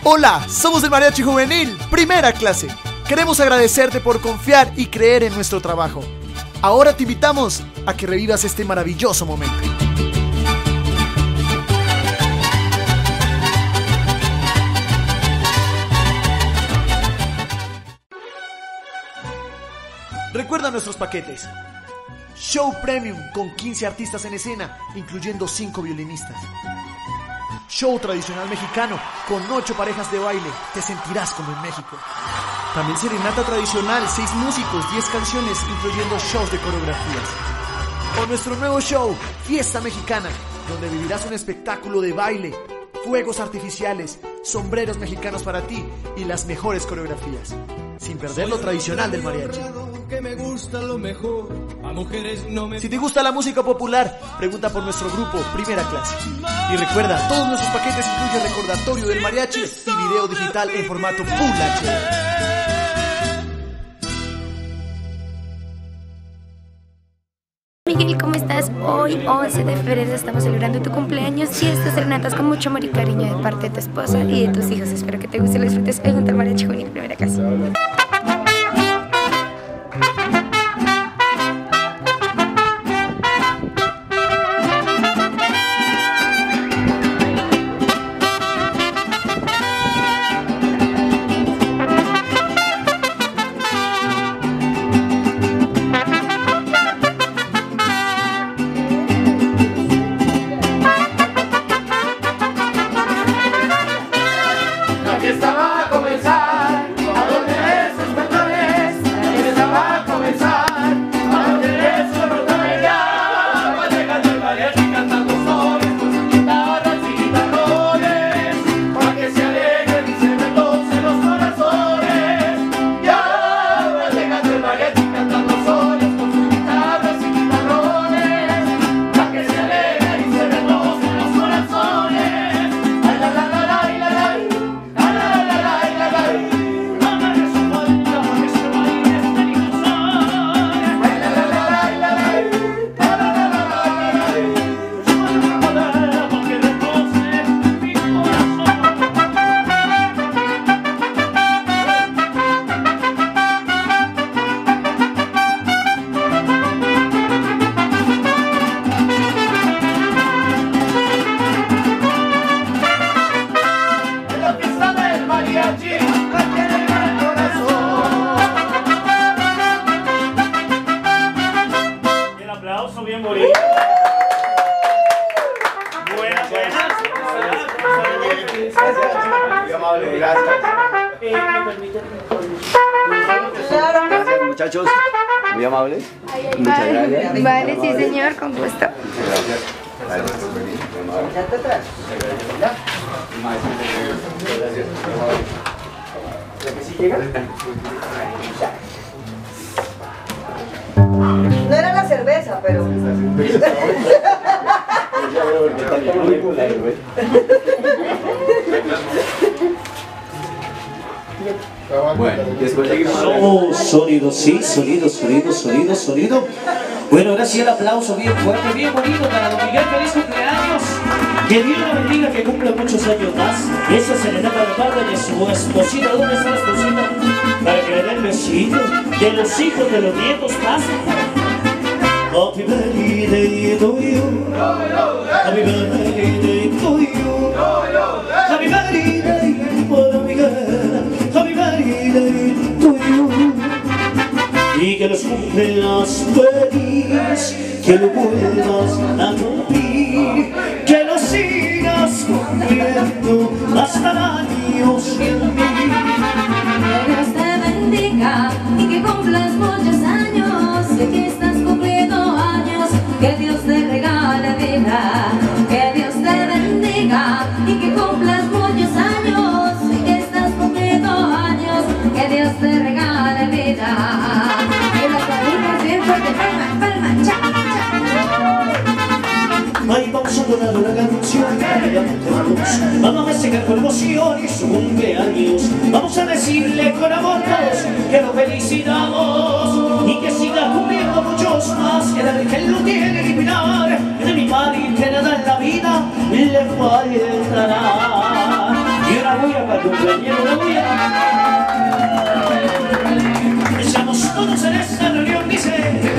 Hola, somos el Mariachi Juvenil, primera clase. Queremos agradecerte por confiar y creer en nuestro trabajo. Ahora te invitamos a que revivas este maravilloso momento. Recuerda nuestros paquetes. Show Premium con 15 artistas en escena, incluyendo 5 violinistas. Show tradicional mexicano con 8 parejas de baile, te sentirás como en México. También serenata tradicional, 6 músicos, 10 canciones, incluyendo shows de coreografías. O nuestro nuevo show, Fiesta Mexicana, donde vivirás un espectáculo de baile, fuegos artificiales, sombreros mexicanos para ti y las mejores coreografías, sin perder lo tradicional del mariachi. Que me gusta lo mejor, a mujeres no me... Si te gusta la música popular, pregunta por nuestro grupo Primera Clase. Y recuerda, todos nuestros paquetes incluyen recordatorio del mariachi y video digital en formato Full HD. Miguel, ¿cómo estás? Hoy, 11 de febrero, estamos celebrando tu cumpleaños y estas serenatas con mucho amor y cariño de parte de tu esposa y de tus hijos. Espero que te guste y lo disfrutes hoy junto al Mariachi Juvenil Primera Clase. Bien bonito. Buenas. Muy amable, gracias. ¿Me permiten? Gracias, muchachos. Muy amables. Muchas gracias. Vale, sí señor, con gusto. Gracias. No era la cerveza, pero... Bueno, después seguimos. Sonido, sí, sonido. Bueno, ahora sí el aplauso bien fuerte, bien bonito para don Miguel. Feliz cumpleaños. Que Dios lo bendiga, que cumpla muchos años más. Esa serenata de parte de su esposita. ¿Dónde está la esposita? Para que le den besito. De los hijos, de los nietos, pasen. Happy birthday to you. Happy birthday to you. Happy birthday para Miguel. Happy birthday to you. Y que los cumplas feliz, que lo vuelvas a cumplir, que lo sigas cumpliendo hasta el año 100.000. Que Dios te bendiga y que cumplas muchos años, y que estás cumpliendo años, que Dios te regale vida. Que Dios te bendiga y que cumplas muchos años, y que estás cumpliendo años, que Dios te regale vida. Ahí vamos a donar una canción vamos a festejar con emoción y su cumpleaños. Vamos a decirle con amor todos que lo felicitamos y que siga cumpliendo muchos más, que la Virgen lo tiene que cuidar, de mi padre que nada en la vida le faltará. Y una bulla para la cumpleañera de hoy. Estamos todos en esta reunión, dice.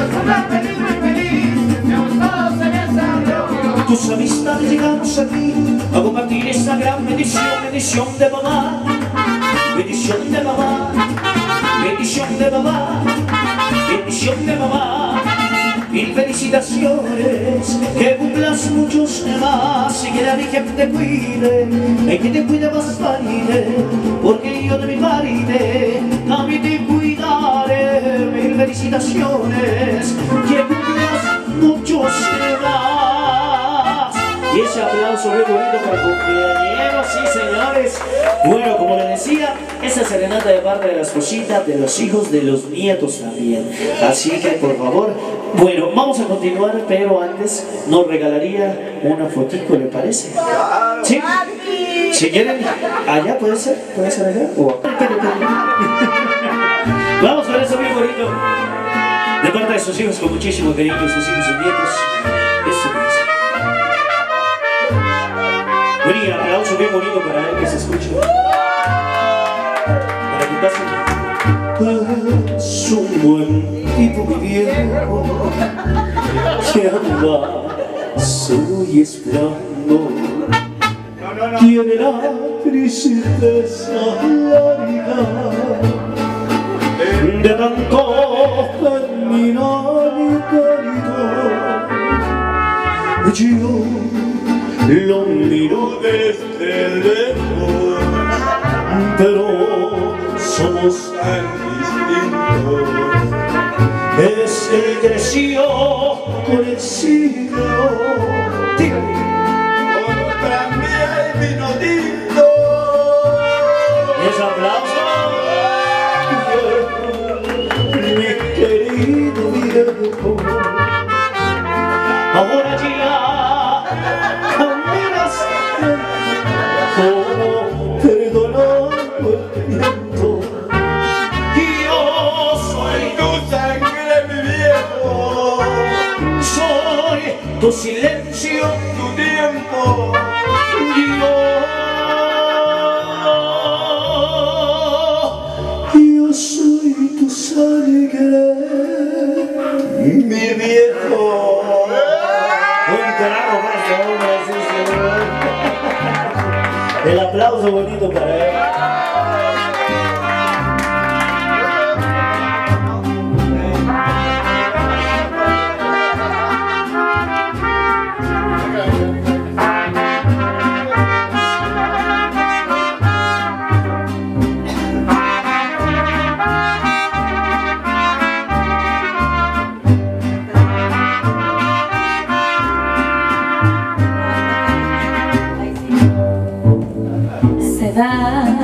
Tus amistades llegamos aquí a compartir esta gran bendición, bendición de mamá, bendición de mamá, bendición de mamá, bendición de mamá. Mil felicitaciones, que cumplas muchos más y que la Virgen te cuide, y que te cuide bastante, porque yo de mi parte también te cuidaré. Mil felicitaciones, que cumplas muchos más. Y ese aplauso muy bonito para el cumpleañero, sí señores. Bueno, como les decía, esta serenata de parte de la esposita, de los hijos, de los nietos también. Así que por favor, bueno, vamos a continuar, pero antes nos regalaría una fotico, ¿le parece? ¿Sí? Si quieren, allá puede ser allá. O... Vamos con eso bien bonito. De parte de sus hijos con muchísimo cariño, sus hijos, sus nietos. Eso es. Bueno, y aplauso bien bonito para él que se escuche. Para que pase. Es un buen tipo, mi viejo, que anda solo y esperando. Tiene la tristeza larga de tanto caminar y caridad. Yo lo miro desde lejos, pero somos tan distintos. Es que creció con el siglo, como también vino tinto. ¡Ese aplauso! Mi querido viejo, ahora ya caminas como perdonando el viento. Y yo soy tu sangre, mi viejo, soy tu silencio, tu tiempo. Yo soy tu sangre, mi viejo. Un carajo más que uno, sí, señor. El aplauso bonito para él. Se va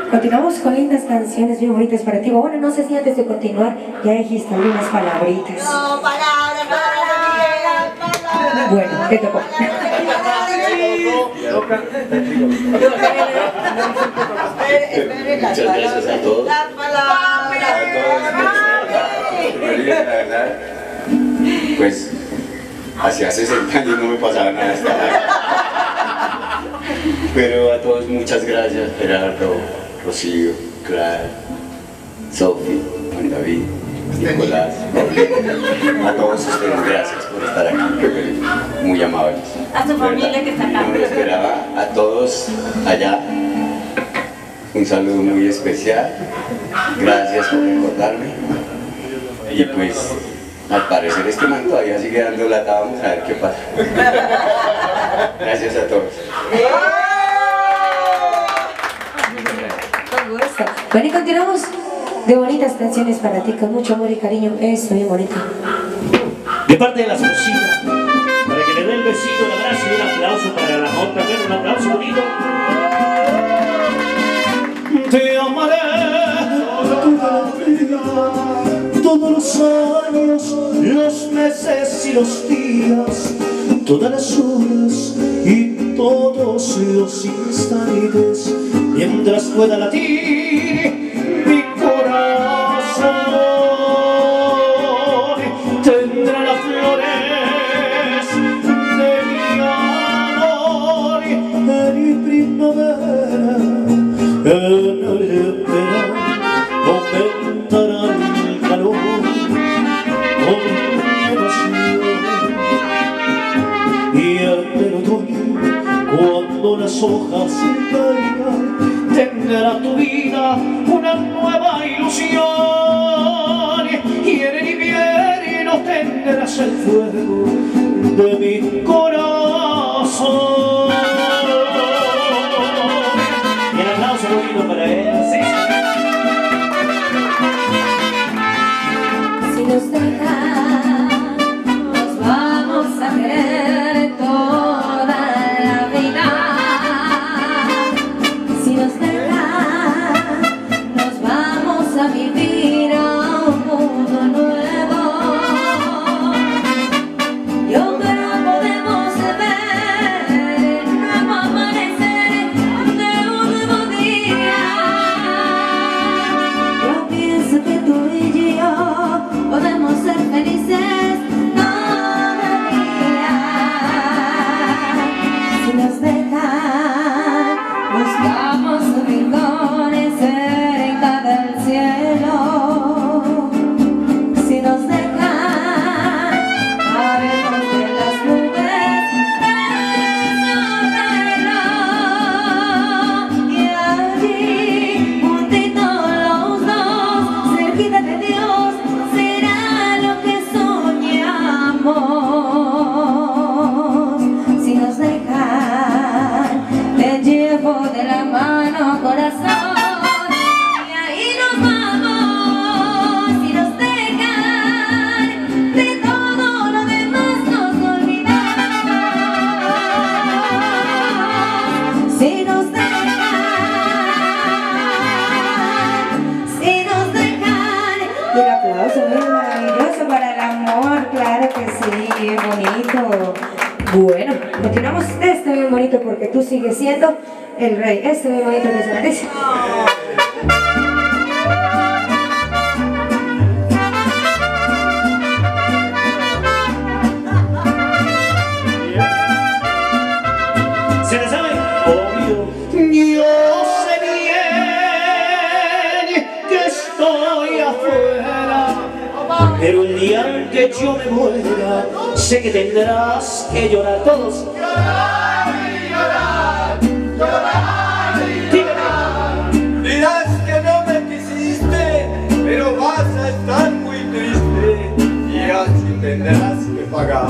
continuamos con lindas canciones bien bonitas para ti. Bueno, no sé si antes de continuar ya dijiste algunas palabritas. No, palabras. Bueno, te tocó. Espere las Muchas gracias a todos. Las palabras. La verdad, pues hacia 60 años no me pasaba nada hasta ahora. Pero a todos muchas gracias, Gerardo, Rocío, Clara, Sofi, Juan David, Nicolás, Paulina. A todos ustedes gracias por estar aquí, muy amables. A su familia que está acá. No me esperaba. A todos allá un saludo muy especial. Gracias por recordarme. Y pues, al parecer este man todavía sigue dando lata, vamos a ver qué pasa. Gracias a todos. Con gusto. Bueno, y continuamos de bonitas canciones para ti, con mucho amor y cariño. Eso, bien bonito. De parte de la Sociedad, para que le dé el besito, el abrazo y un aplauso para la nota, un aplauso bonito. Te amaré toda la vida, todos los años, los meses y los días, todas las horas y todos los instantes, mientras pueda latir mi corazón, tendrá las flores de mi amor en mi primavera, en el verano aumentará el calor con mi pasión, y en el otoño, cuando las hojas se caigan, tendrá tu vida una nueva ilusión, y en el invierno tendrás el fuego de mi corazón. Y el aplauso bonito para él. Sí. Si nos dejan, nos vamos a querer toda la vida. Si nos dejan, nos vamos a vivir a un mundo nuevo. Y aunque no podemos ver el nuevo amanecer de un nuevo día, yo pienso que tú y yo podemos ser felices cada día. Si nos dejan, nos vamos a rincones cerca del cielo. Si nos dejan, haremos de las nubes nuestro reloj. Y allí, juntitos los dos, cerquita de Dios, será lo que soñamos. Si nos dejan, te llevo de la mano, corazón, y ahí nos vamos. Si nos dejan, de todo lo demás nos olvidamos. Si nos dejan, Y el aplauso muy maravilloso para el amor, claro que sí, bien bonito. Bueno, continuamos este bien bonito porque tú sigues siendo el rey. Este bien bonito que se merece. ¿Se le sabe? Obvio. Yo sé bien que estoy afuera, pero el día que yo me muera, sé que tendrás que llorar todos. Dirás que no me quisiste, pero vas a estar muy triste y así tendrás que pagar.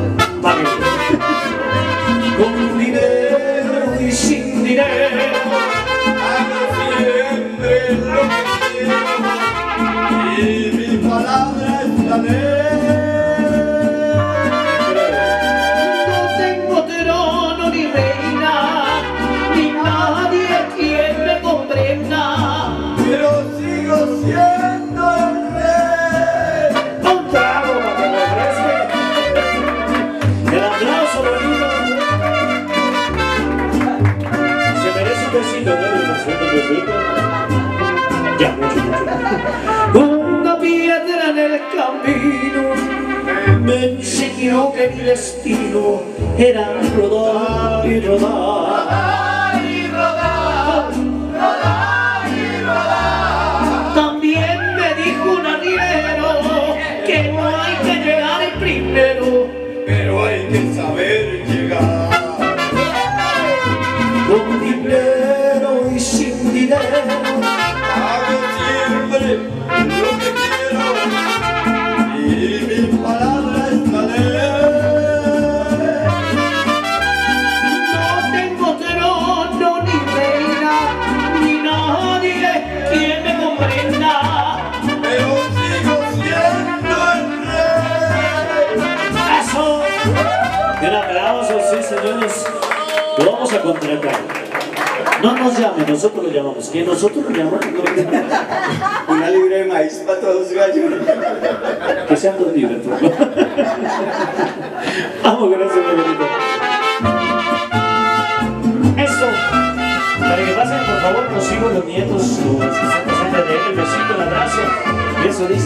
Con dinero y sin dinero, Hago siempre lo que quiero y mi palabra es la ley. no tengo trono ni reina, ni nadie quien me comprenda. Ya, mucho. Una piedra en el camino me enseñó que mi destino era rodar y rodar. También me dijo un arriero que no hay que llegar primero, pero hay que saber llegar. con dinero y sin dinero. Hago siempre lo que quiero y mi palabra está ley. No tengo trono ni reina, ni nadie quien me comprenda. Pero sigo siendo el rey. ¡Eso! Un aplauso, sí, señores. Lo vamos a contratar. No nos llamen, nosotros lo llamamos. ¿Quién nosotros lo llamamos? Una libra de maíz para todos gallos. Que sean dos libres, por favor. Vamos con eso, muy bonito. Eso. Para que pasen, por favor, los hijos, los nietos, los que están presentes de él, el besito, el abrazo. Y eso dice.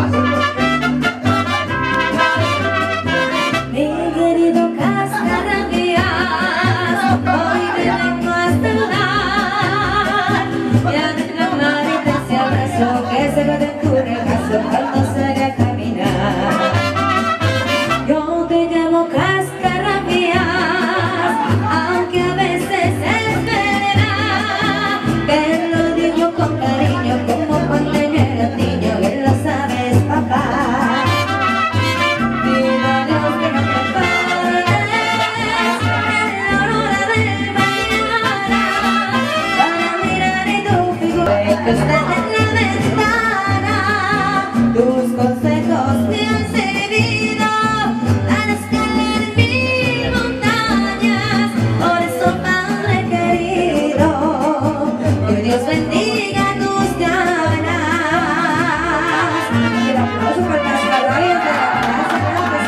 Mi querido Cascarrabias, hoy te vengo a saludar. Ya de la manita ese abrazo que se va de tu regazo cuando salga a caminar. Yo te llamo Cascarrabias, aunque a veces es verdad. Te lo digo con cariño, como cuando eras niño, que lo sabes, papá. Estás en la ventana, tus consejos me han servido para escalar mil montañas. Por eso, Padre querido, que Dios bendiga tus ganas. El aplauso para las caballas de la casa,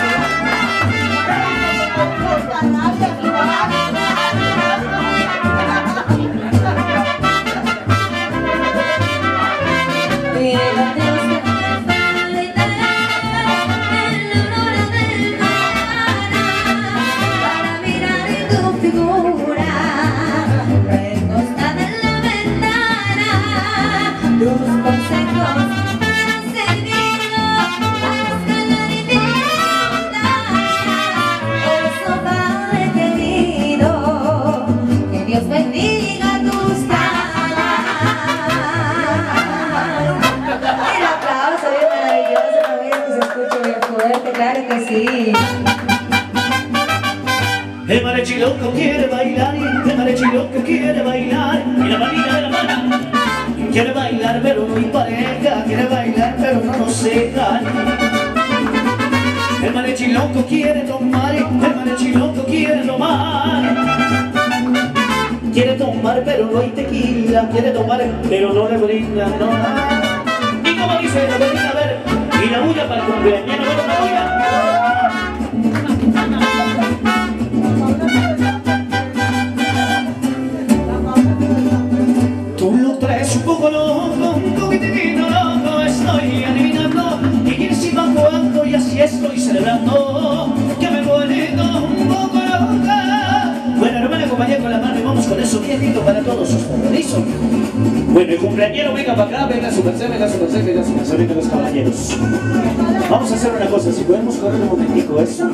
claro que sí. El mariachiloco quiere bailar, el mariachiloco quiere bailar, y la manita de la mano quiere bailar pero no hay pareja, quiere bailar pero no nos dejan. El mariachiloco quiere tomar, el mariachiloco quiere tomar. Quiere tomar pero no hay tequila, quiere tomar pero no le brindan, no. Y como dice la vecina, a ver, y la bulla para el cumpleaños, no la bulla. Tú lo traes un poco loco, un poquitito loco, estoy adivinando. Y quieres ir bajo alto y así estoy celebrando. Que me poniendo un poco loca. Bueno, no me la acompañé con la mano y vamos con eso bien lindo para todos ustedes. ¿Listo? Bueno, el cumpleañero venga para acá, venga su merced, venga su merced, venga su merced, venga los caballeros. Vamos a hacer una cosa, si podemos correr un momentico eso.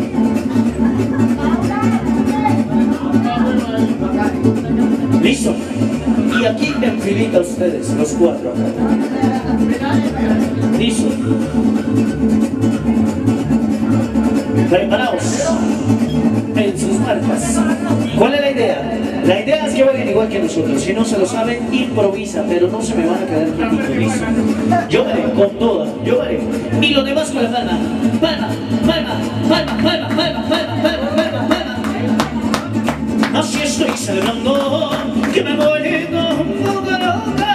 ¿Listo? Y aquí en filita ustedes, los cuatro acá. ¿Listo? Preparaos en sus marcas. ¿Cuál es la idea? La idea es que vayan igual que nosotros. Si no se lo saben, improvisa, pero no se me van a quedar quietitos. ¿Listo? Yo veré con todas, yo veré. Y los demás con la palma. Palma, palma, palma, palma, palma, palma, palma, palma, palma. Así estoy celebrando que me voy con poca loca.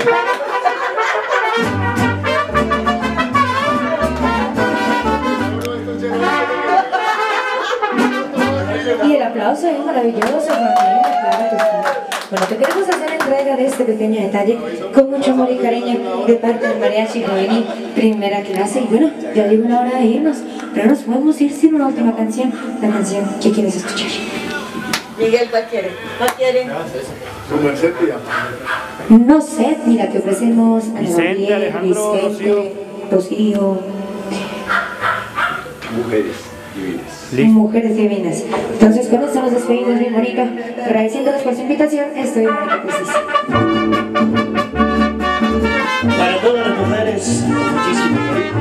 Y el aplauso es maravilloso, familia, claro que sí. Bueno, te queremos hacer entrega de este pequeño detalle con mucho amor y cariño de parte del Mariachi Juvenil Primera Clase. Y bueno, ya llegó la hora de irnos, pero nos podemos ir sin una última canción. La canción que quieres escuchar. Miguel, ¿cuál quiere? ¿Cuál quiere? No sé, mira, te ofrecemos a Vicente, Gabriel, Alejandro, Vicente, Rocío. Mujeres divinas. Mujeres divinas. Entonces con esto nos despedimos bien bonito, agradeciéndoles por su invitación. Estoy muy precisísimo. Para todas las mujeres, muchísimo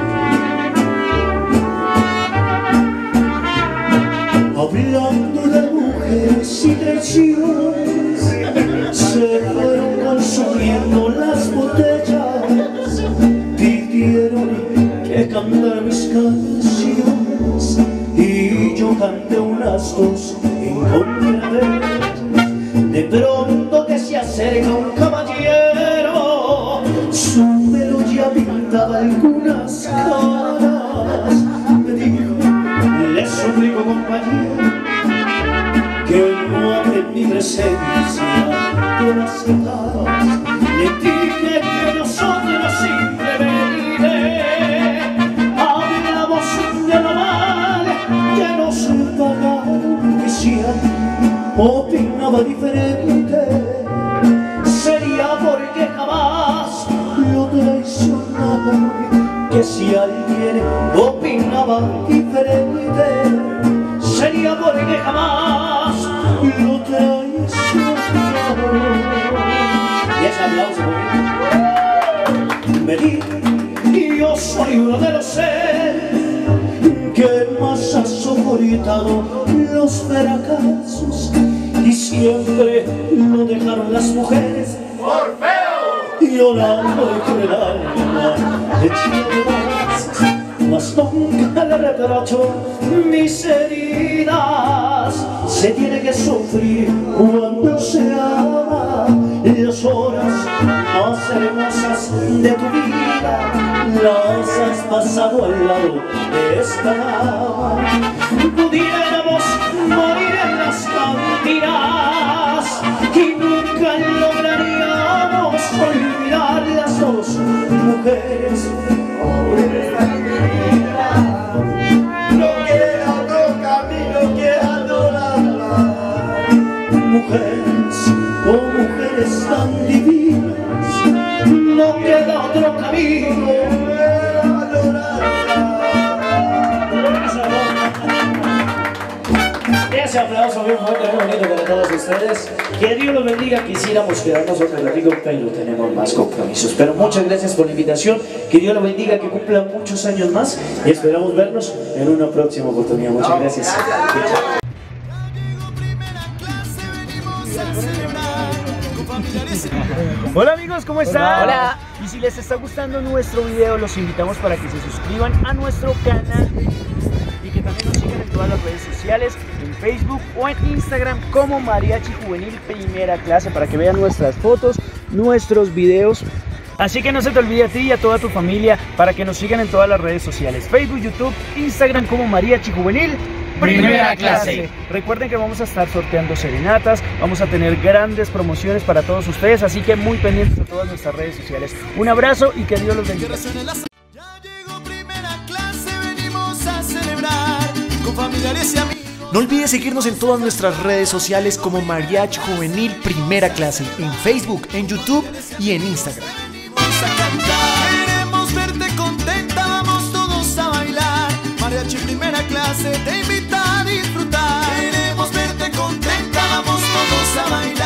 cariño. Hablando de mujeres y traiciones, se fueron consumiendo las botellas, pidieron que cantara mis canciones y yo canté unas dos en contra de ellas. De pronto que se acerca un caballero, su pelo ya pintaba algunas caras. Me dijo, le suplico compañero, que no hable mi presencia de las guitarras. Le dije que nosotros simplemente hablamos de lo mal que nos pagaron. Que si alguien opinaba diferente, sería porque jamás lo traicionaba. Que si alguien opinaba diferente, sería porque jamás lo traicionaba. Y ese aplauso me di, y yo soy uno de los seres que más ha soportado los fracasos, y siempre lo dejaron las mujeres por feo, llorando con el alma hechida, mas nunca le reprocho mis heridas. Se tiene que sufrir cuando se ama. Las horas más hermosas de tu vida las has pasado al lado de esta cama. Pudiéramos morir en las cantinas y nunca lograríamos olvidar las dos mujeres. No queda otro camino que adorarla. Mujeres, oh mujeres tan divinas, no queda otro camino que adorarla. Ese aplauso bien fuerte, muy bonito para todos ustedes. Que Dios los bendiga. Quisiéramos quedarnos otro ratito, pero tenemos más compromisos. Pero muchas gracias por la invitación. Que Dios los bendiga, que cumplan muchos años más. Y esperamos vernos en una próxima oportunidad. Muchas gracias. Hola amigos, ¿cómo están? Hola. Y si les está gustando nuestro video, los invitamos para que se suscriban a nuestro canal y que también nos sigan en todas las redes sociales, en Facebook o en Instagram como Mariachi Juvenil Primera Clase, para que vean nuestras fotos, nuestros videos. Así que no se te olvide a ti y a toda tu familia para que nos sigan en todas las redes sociales, Facebook, YouTube, Instagram como Mariachi Juvenil Primera Clase. Recuerden que vamos a estar sorteando serenatas, vamos a tener grandes promociones para todos ustedes, así que muy pendientes de todas nuestras redes sociales. Un abrazo y que Dios los bendiga. Ya llegó Primera Clase, venimos a celebrar con familiares y amigos. No olvides seguirnos en todas nuestras redes sociales como Mariachi Juvenil Primera Clase, en Facebook, en YouTube y en Instagram. Queremos verte contenta, vamos todos a bailar. Mariachi Primera Clase te invita a disfrutar. Queremos verte contenta, vamos todos a bailar.